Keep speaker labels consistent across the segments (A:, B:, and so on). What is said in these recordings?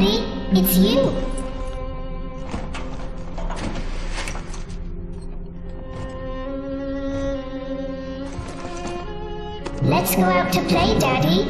A: Daddy. It's you. Let's go out to play, Daddy.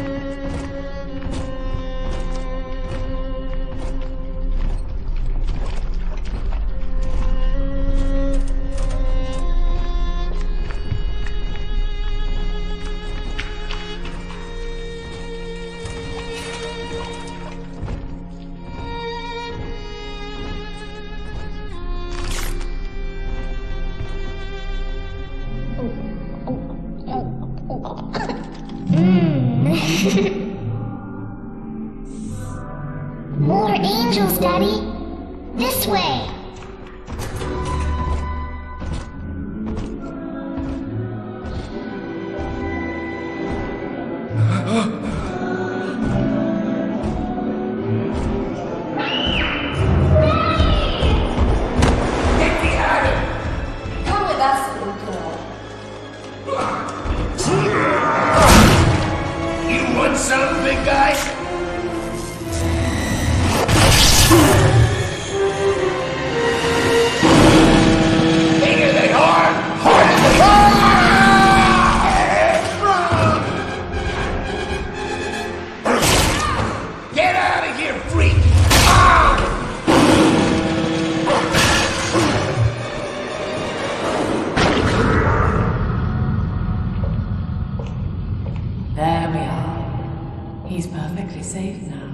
A: More angels, Daddy. This way.
B: Come with us, little girl.
C: You want some, big guy? Bigger than hard! Harder than hard! Get out of here, freak!
D: There we are. He's perfectly safe now.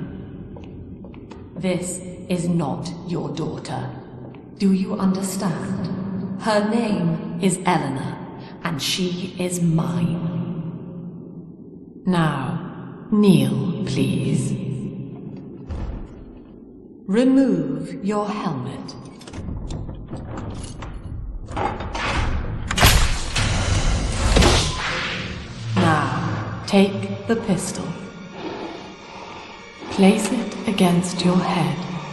D: This is not your daughter. Do you understand? Her name is Eleanor, and she is mine. Now, kneel, please. Remove your helmet. Now, take the pistol. Place it against your head.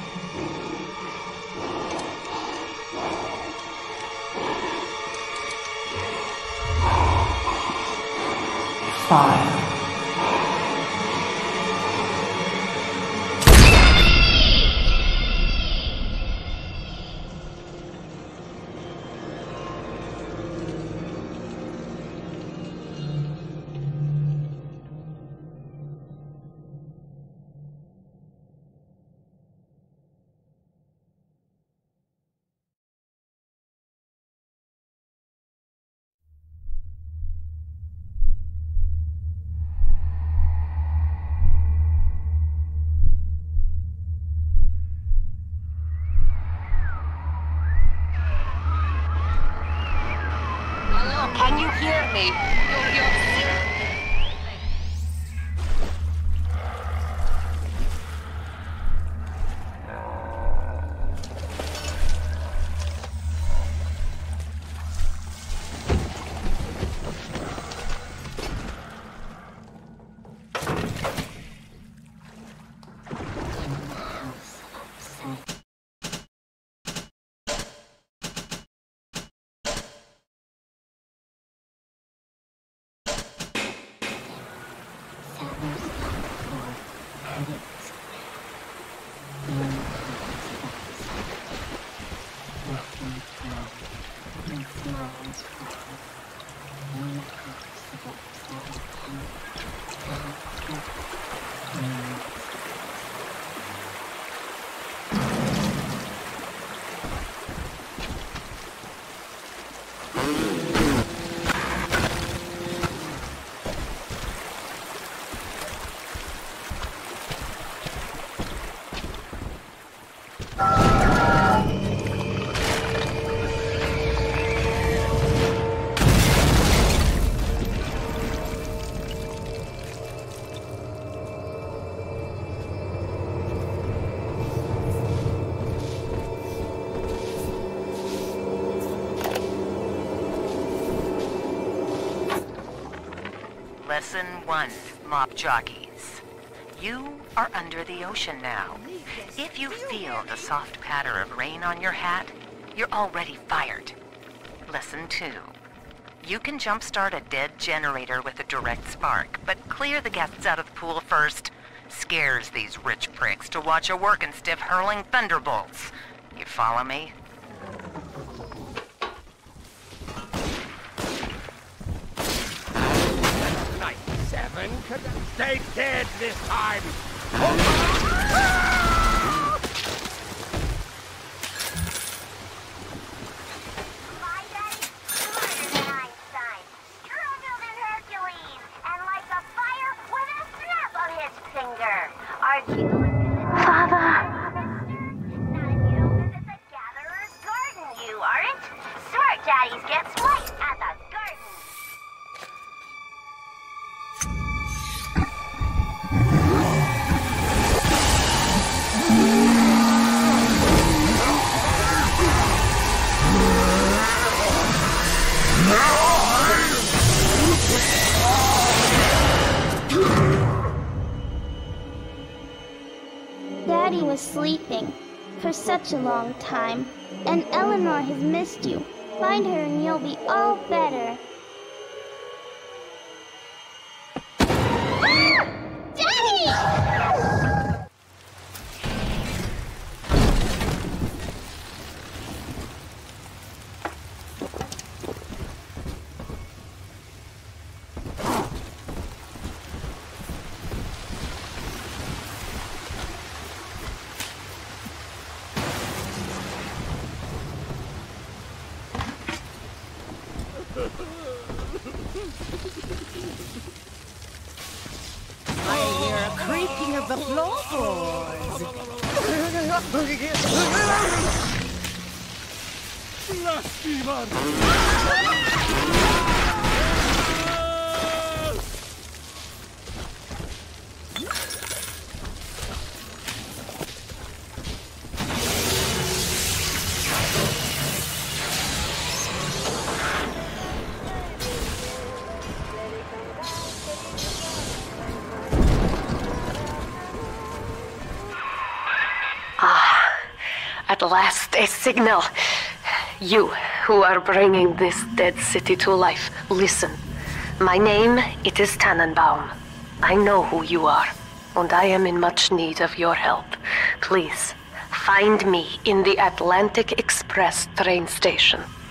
D: Fire.
E: Can you hear me?
F: Lesson 1, Mop Jockeys. You are under the ocean now. If you feel the soft patter of rain on your hat, you're already fired. Lesson 2. You can jumpstart a dead generator with a direct spark, but clear the guests out of the pool first. Scares these rich pricks to watch a working stiff hurling thunderbolts. You follow me?
C: Night 7 could stay dead this time.
A: My daddy's smarter than Einstein, stronger than Hercules, and like a fire with a snap of his finger. Aren't you as good as Father? Not if you don't visit the Gatherer's Garden, you aren't. Smart daddies get swiped at the garden.
E: Daddy was sleeping for such a long time, and Eleanor has missed you. Find her and you'll be all better. Daddy!
G: I hear a creaking of the floorboards.
D: At last, a signal. You, who are bringing this dead city to life, listen. My name, it is Tannenbaum. I know who you are, and I am in much need of your help. Please, find me in the Atlantic Express train station.